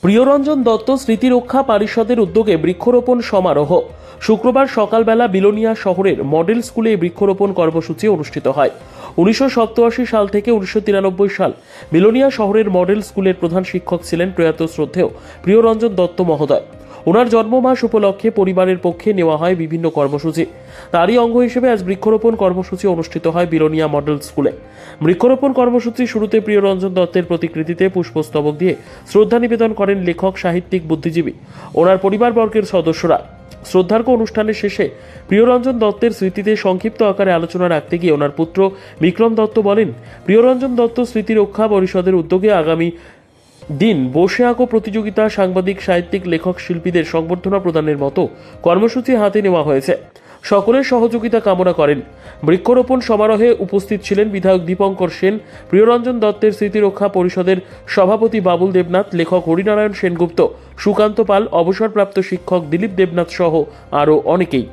প্রিয়রঞ্জন দত্ত স্মৃতিরক্ষা পরিষদের উদ্যোগে বৃক্ষরোপণ সমারোহ। শুক্রবার সকালবেলা বিলোনিয়া শহরের মডেল স্কুলে বৃক্ষরোপণ কর্মসূচি অনুষ্ঠিত হয়। 1987 সাল থেকে 1993 সাল বিলোনিয়া শহরের মডেল স্কুলের প্রধান শিক্ষক ছিলেন প্রয়াত শ্রদ্ধেয় প্রিয়রঞ্জন দত্ত মহোদয়। ওনার জন্মমাস উপলক্ষে পরিবারের পক্ষে নেওয়া হয় বিভিন্ন কর্মসূচি। তারই অঙ্গ হিসেবে আজ বৃক্ষরোপণ কর্মসূচি অনুষ্ঠিত হয় বিলোনিয়া মডেল স্কুলে। বৃক্ষরোপণ কর্মসূচি শুরুতে প্রিয়রঞ্জন দত্তের প্রতিকৃতিতে পুষ্পস্তবক দিয়ে শ্রদ্ধা নিবেদন করেন লেখক, সাহিত্যিক, বুদ্ধিজীবী ওনার পরিবারবর্গের সদস্যরা। শ্রদ্ধার্ঘ্য অনুষ্ঠানের শেষে প্রিয়রঞ্জন দত্তের স্মৃতিতে সংক্ষিপ্ত আকারে আলোচনা রাখতে গিয়ে ওনার পুত্র বিক্রম দত্ত বলেন, প্রিয়রঞ্জন দত্ত স্মৃতিরক্ষা পরিষদের উদ্যোগে আগামী দিন বসে আঁকো প্রতিযোগিতা, সাংবাদিক, সাহিত্যিক, লেখক, শিল্পীদের সংবর্ধনা প্রদানের মতো কর্মসূচি হাতে নেওয়া হয়েছে। সকলের সহযোগিতা কামনা করেন। বৃক্ষরোপণ সমারোহে উপস্থিত ছিলেন বিধায়ক দীপঙ্কর সেন, প্রিয়রঞ্জন দত্তের স্মৃতিরক্ষা পরিষদের সভাপতি বাবুল দেবনাথ, লেখক হরিনারায়ণ সেনগুপ্ত, সুকান্ত পাল, অবসরপ্রাপ্ত শিক্ষক দিলীপ দেবনাথ সহ আরও অনেকেই।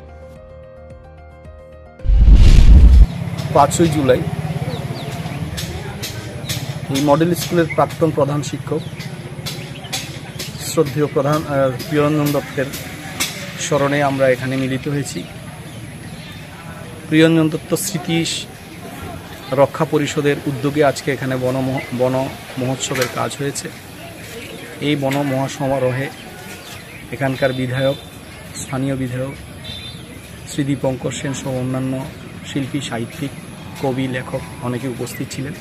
5ই জুলাই এই মডেল স্কুলের প্রাক্তন প্রধান শিক্ষক শ্রদ্ধেয় প্রিয়রঞ্জন দত্তের স্মরণে আমরা এখানে মিলিত হয়েছি। প্রিয়রঞ্জন দত্ত স্মৃতি রক্ষা পরিষদের উদ্যোগে আজকে এখানে বন মহোৎসবের কাজ হয়েছে। এই বন মহাসমারোহে এখানকার বিধায়ক, স্থানীয় বিধায়ক শ্রী দীপঙ্কর সেন সহ অন্যান্য শিল্পী, সাহিত্যিক, কবি, লেখক অনেকে উপস্থিত ছিলেন।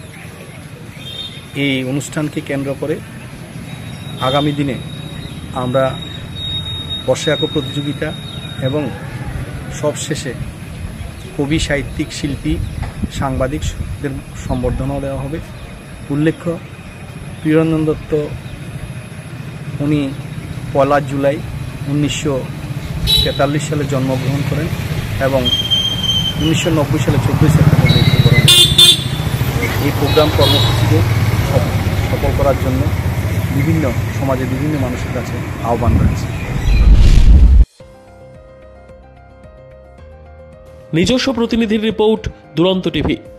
এই অনুষ্ঠানকে কেন্দ্র করে আগামী দিনে আমরা বসে আঁকো প্রতিযোগিতা এবং সবশেষে কবি, সাহিত্যিক, শিল্পী, সাংবাদিকদের সম্বর্ধনাও দেওয়া হবে। উল্লেখ্য, প্রিয়রঞ্জন দত্ত উনি 1 জুলাই 1943 সালে জন্মগ্রহণ করেন এবং 1990 সালে 14 সেপ্টেম্বর মৃত্যুবরণ করেন। এই প্রোগ্রাম কর্মসূচিকে সফল করার জন্য সমাজের বিভিন্ন মানুষের কাছে আহ্বান রয়েছে। নিজস্ব প্রতিনিধির রিপোর্ট, দুরন্ত টিভি।